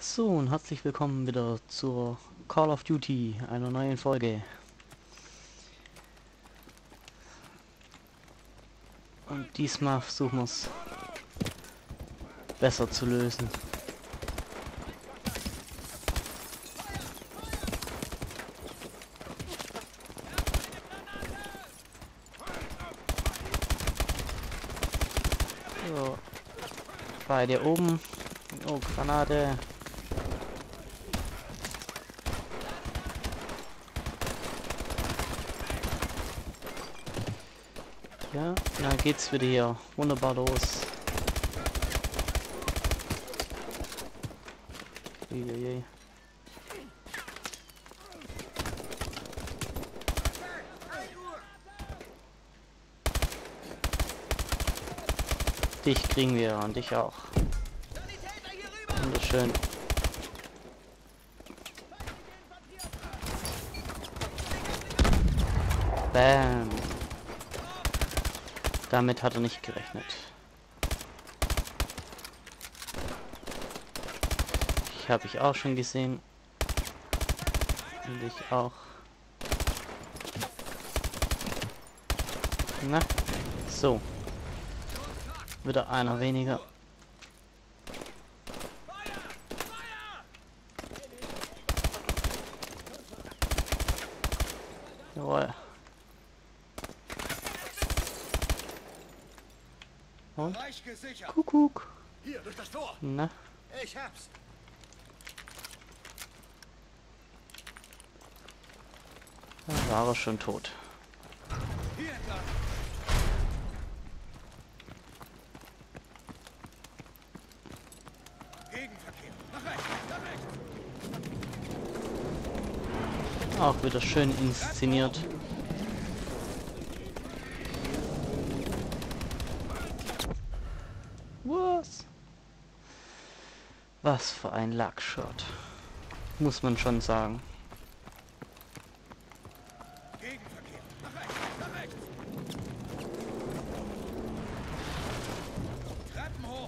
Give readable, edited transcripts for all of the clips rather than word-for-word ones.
So, und herzlich willkommen wieder zur Call of Duty, einer neuen Folge. Und diesmal versuchen wir es besser zu lösen. So, beide oben. Oh, Granate. Ja, dann geht's wieder hier wunderbar los. Uiuiui. Dich kriegen wir und dich auch. Wunderschön. Bam. Damit hat er nicht gerechnet. Ich habe ich auch schon gesehen. Und ich auch. Na, so. Wieder einer weniger. Jawohl. Und? Kuckuck. Hier, durch das Tor. Na? Ich hab's. Da war er schon tot. Hier entlang. Gegenverkehr. Nach rechts, nach rechts. Auch wieder schön inszeniert. Was? Was für ein Luckshot. Muss man schon sagen. Gegenverkehr. Nach rechts, nach rechts. Treppen hoch.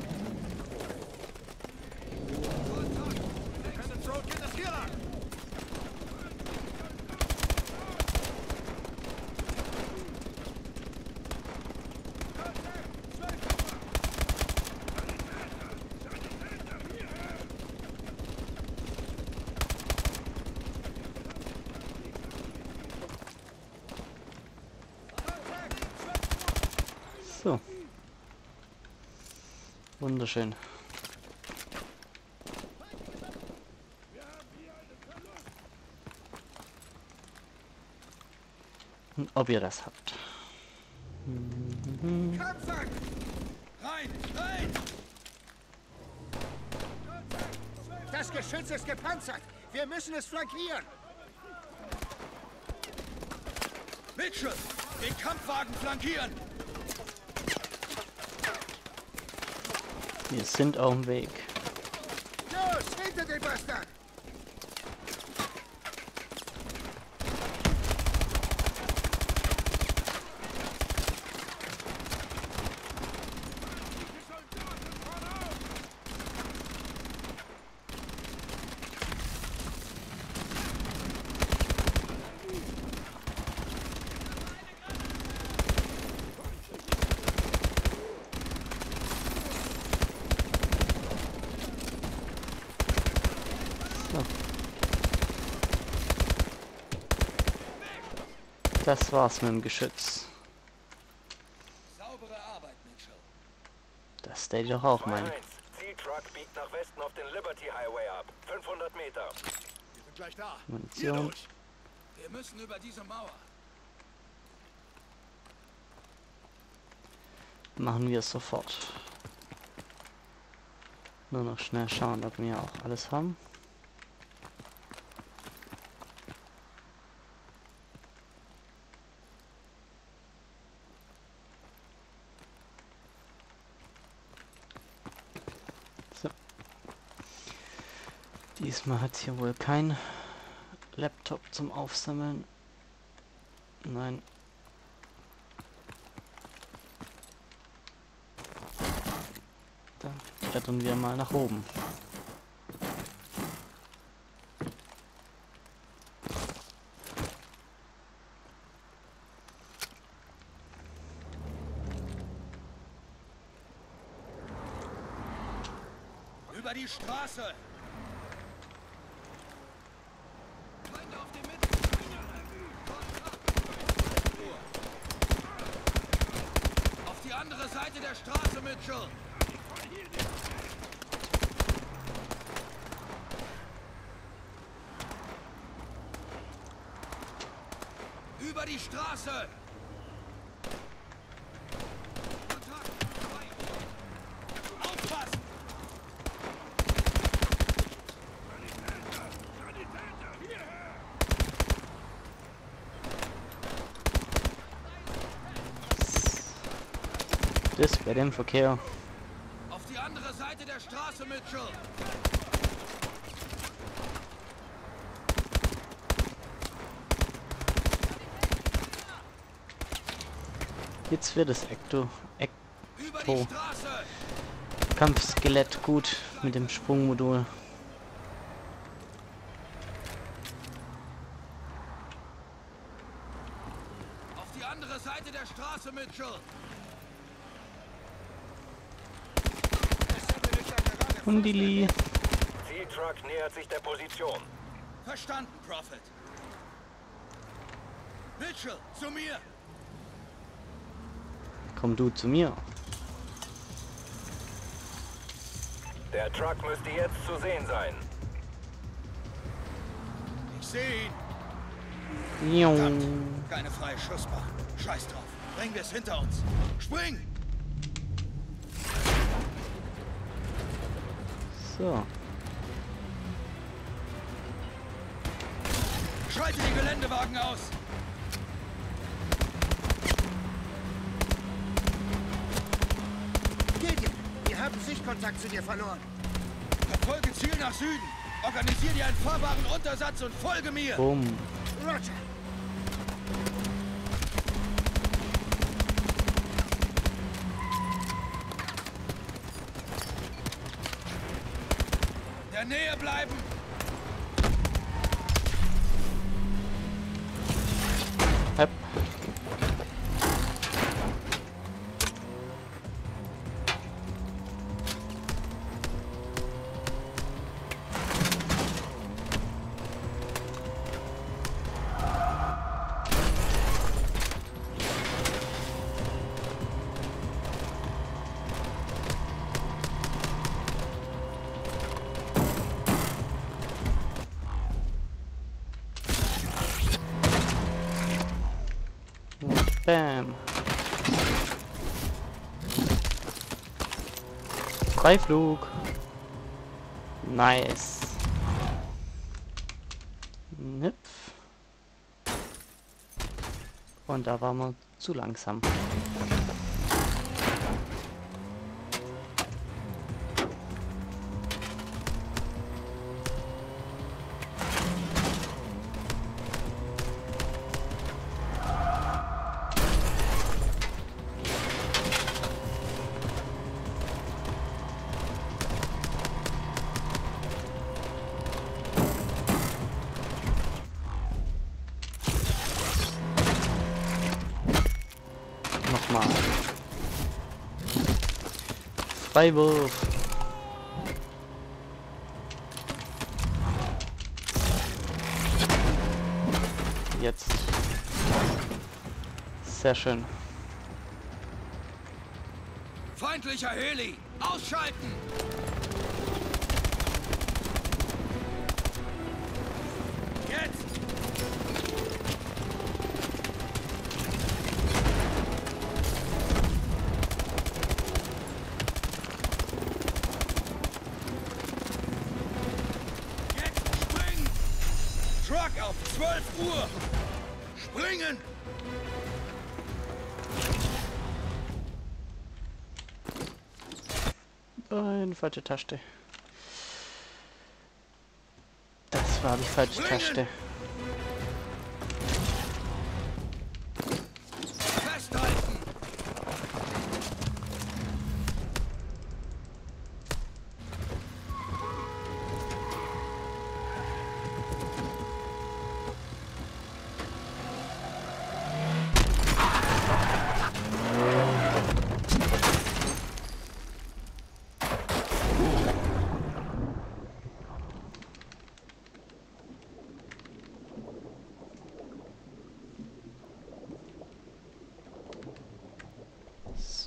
Lieutenant Road geht das hier lang. So. Wunderschön. Und ob ihr das habt. Kampfwagen. Rein, rein. Das Geschütz ist gepanzert. Wir müssen es flankieren. Mitchell, den Kampfwagen flankieren. Wir sind auf dem Weg. Los, hinter den Bastard. Das war's mit dem Geschütz. Saubere Arbeit, Mitchell. Das stell ich doch auch mein. 2-1. Zieltruck biegt nach Westen auf den Liberty Highway ab. 500 Meter. Wir sind gleich da. Hier Munition. durch. Wir müssen über diese Mauer. Machen wir es sofort. Nur noch schnell schauen, ob wir auch alles haben. So. Diesmal hat es hier wohl kein Laptop zum Aufsammeln. Nein. Dann klettern wir mal nach oben. Über die Straße! Feinde auf dem Mitte! Auf die andere Seite der Straße, Mitchell! Über die Straße! Aufpassen! Das bei dem Verkehr. Auf die andere Seite der Straße, Mitchell! Jetzt wird das Über die Ecto Straße! Kampfskelett gut mit dem Sprungmodul. Auf die andere Seite der Straße, Mitchell! Hundili. Zieltruck nähert sich der Position. Verstanden, Prophet. Mitchell, zu mir! Komm du zu mir. Der Truck müsste jetzt zu sehen sein. Ich sehe ihn. Miau. Verdammt, keine freie Schussbahn. Scheiß drauf. Bringen wir es hinter uns. Spring! So. Schalte die Geländewagen aus! Gideon, wir haben Sichtkontakt zu dir verloren. Verfolge Ziel nach Süden. Organisier dir einen fahrbaren Untersatz und folge mir. Bumm. Roger. In der Nähe bleiben. Hepp. Bam. Freiflug. Nice. Hüpf. Und da waren wir zu langsam. Nochmal. Freiwurf. Jetzt. Sehr schön. Feindlicher Heli! Ausschalten! Jetzt! Jetzt springen! Truck auf 12 Uhr! Springen! Eine falsche Taste. Das war die falsche Taste. Festhalten!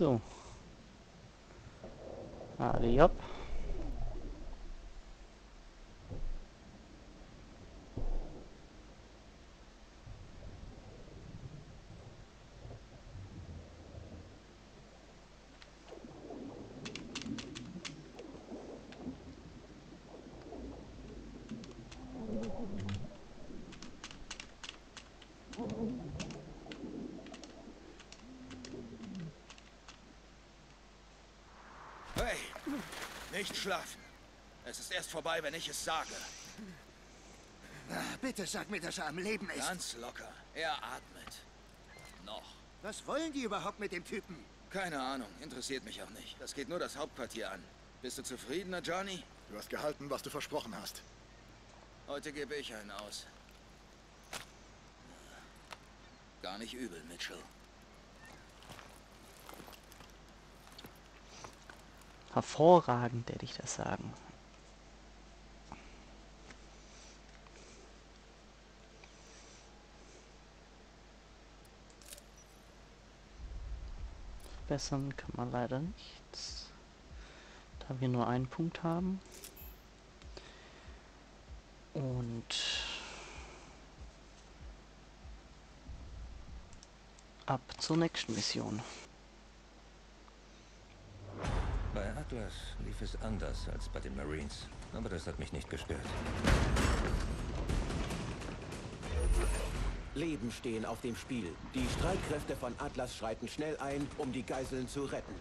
So. Adiop. Hey, nicht schlafen. Es ist erst vorbei, wenn ich es sage. Bitte sag mir, dass er am Leben ist. Ganz locker. Er atmet. Noch. Was wollen die überhaupt mit dem Typen? Keine Ahnung. Interessiert mich auch nicht. Das geht nur das Hauptquartier an. Bist du zufriedener, Johnny? Du hast gehalten, was du versprochen hast. Heute gebe ich einen aus. Gar nicht übel, Mitchell. Hervorragend, werde ich das sagen. Verbessern kann man leider nichts, da wir nur einen Punkt haben. Und ab zur nächsten Mission. Bei Atlas lief es anders als bei den Marines, aber das hat mich nicht gestört. Leben stehen auf dem Spiel. Die Streitkräfte von Atlas schreiten schnell ein, um die Geiseln zu retten.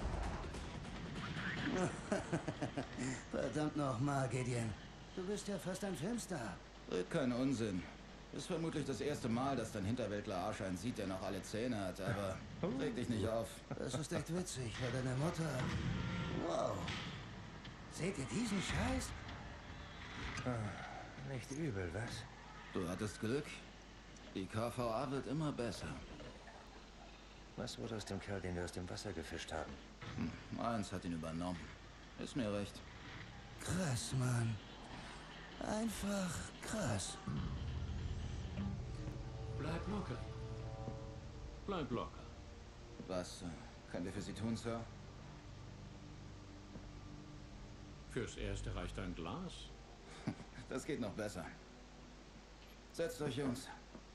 Verdammt nochmal, Gideon. Du bist ja fast ein Filmstar. Red kein Unsinn. Ist vermutlich das erste Mal, dass dein Hinterwäldler-Arsch einen sieht, der noch alle Zähne hat, aber reg dich nicht auf. Das ist echt witzig, weil deine Mutter... Wow. Seht ihr diesen Scheiß? Nicht übel, was? Du hattest Glück. Die KVA wird immer besser. Was wurde aus dem Kerl, den wir aus dem Wasser gefischt haben? Eins hat ihn übernommen. Ist mir recht. Krass, Mann. Einfach krass. Bleib locker. Bleib locker. Was können wir für Sie tun, Sir? Fürs Erste reicht ein Glas. Das geht noch besser. Setzt euch, Jungs.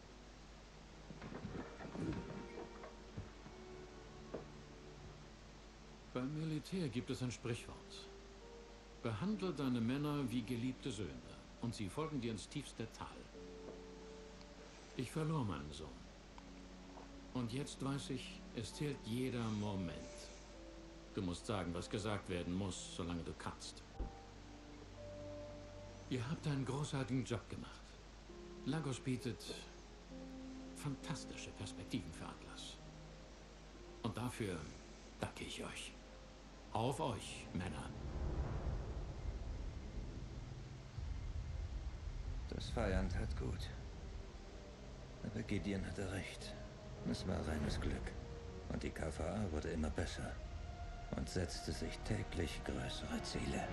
Beim Militär gibt es ein Sprichwort. Behandle deine Männer wie geliebte Söhne und sie folgen dir ins tiefste Tal. Ich verlor meinen Sohn. Und jetzt weiß ich, es zählt jeder Moment. Du musst sagen, was gesagt werden muss, solange du kannst. Ihr habt einen großartigen Job gemacht. Lagos bietet fantastische Perspektiven für Atlas. Und dafür danke ich euch. Auf euch, Männer. Das Feiern tat gut. Aber Gideon hatte recht. Es war reines Glück. Und die KVA wurde immer besser. Und setzte sich täglich größere Ziele.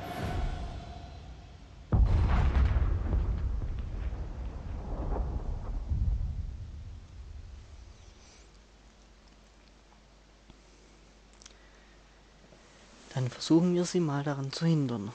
Dann versuchen wir sie mal daran zu hindern.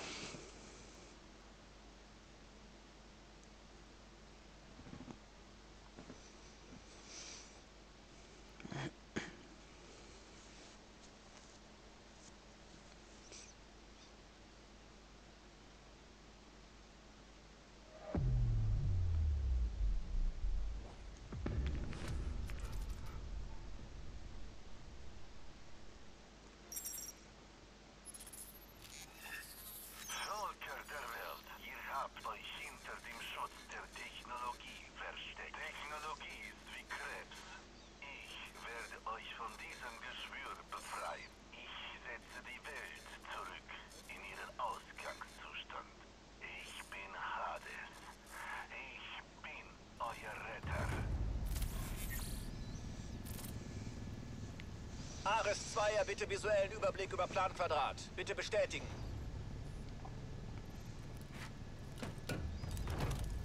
Ares 2er, bitte visuellen Überblick über Planquadrat. Bitte bestätigen.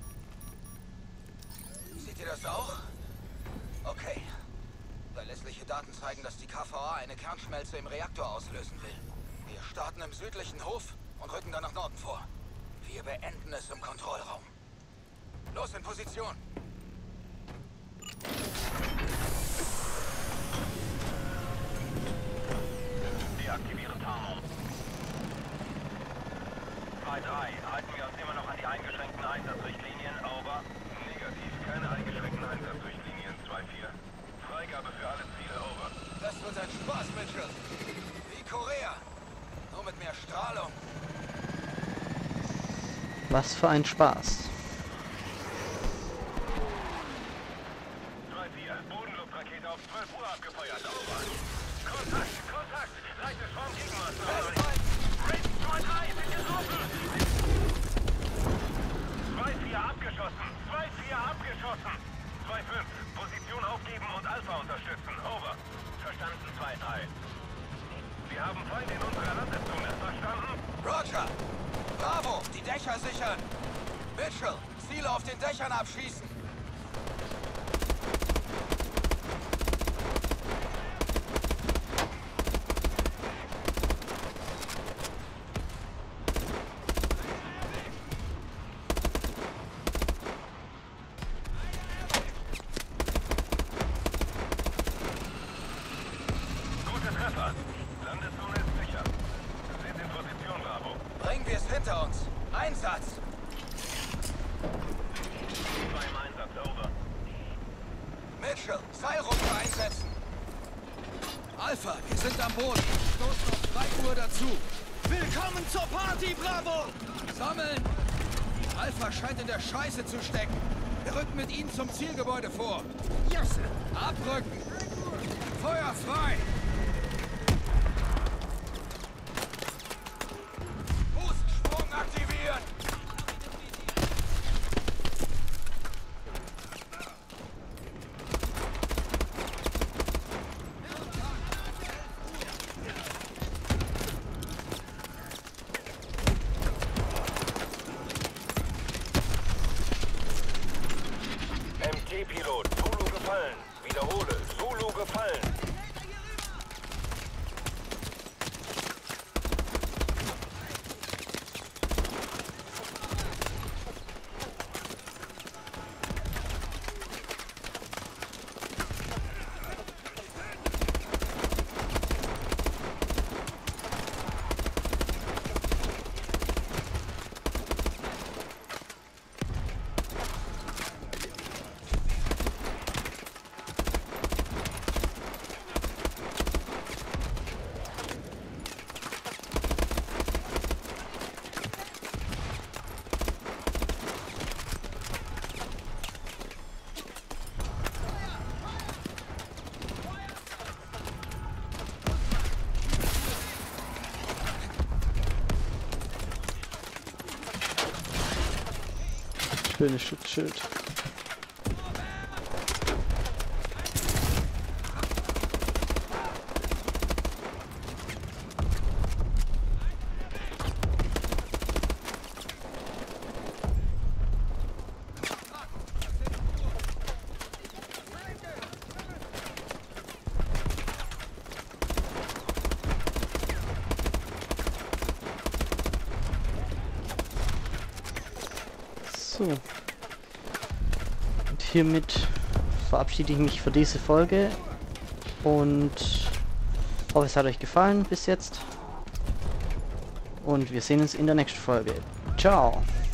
Seht ihr das auch? Okay. Verlässliche Daten Daten zeigen, dass die KVA eine Kernschmelze im Reaktor auslösen will. Wir starten im südlichen Hof und rücken dann nach Norden vor. Wir beenden es im Kontrollraum. Los, in Position! Deaktiviere Tarnung. 2-3, halten wir uns immer noch an die eingeschränkten Einsatzrichtlinien, over. Negativ, keine eingeschränkten Einsatzrichtlinien, 2-4. Freigabe für alle Ziele, over. Das wird ein Spaß, Mitchell. Wie Korea. Nur mit mehr Strahlung. Was für ein Spaß. 2-4, Bodenluftrakete auf 12 Uhr abgefeuert, over. Kontakt, leichte Schwarmgegenmaßnahme. Raiden 2-3, sind getroffen. 2-4 abgeschossen, 2-5, Position aufgeben und Alpha unterstützen, over. Verstanden, 2-3. Wir haben Feinde in unserer Landezone, verstanden? Roger! Bravo! Die Dächer sichern! Mitchell, Ziele auf den Dächern abschießen! Gute Treffer. Landezone ist sicher. Wir sind in Position, Bravo. Bringen wir es hinter uns! Einsatz! 2 im Einsatz, over. Mitchell, Seilrumpfe einsetzen! Alpha, wir sind am Boden. Stoßen auf 3 Uhr dazu. Willkommen zur Party, Bravo! Sammeln! Alpha scheint in der Scheiße zu stecken. Wir rücken mit ihnen zum Zielgebäude vor. Jasse! Abrücken! Feuer frei! Bootsprung aktivieren! MT-Pilot, Zulu gefallen. Wiederhole, Zulu gefallen. Schönes Schutzschild. So. Und hiermit verabschiede ich mich für diese Folge und hoffe, es hat euch gefallen bis jetzt. Und wir sehen uns in der nächsten Folge. Ciao!